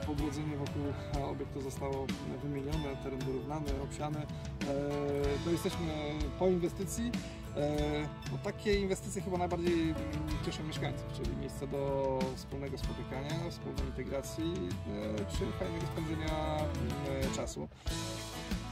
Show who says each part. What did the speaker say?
Speaker 1: ogrodzenie wokół obiektu zostało wymienione, teren wyrównany, obsiany. No jesteśmy po inwestycji. No, takie inwestycje chyba najbardziej cieszą mieszkańców, czyli miejsce do wspólnego spotykania, wspólnej integracji, czy fajnego spędzenia czasu.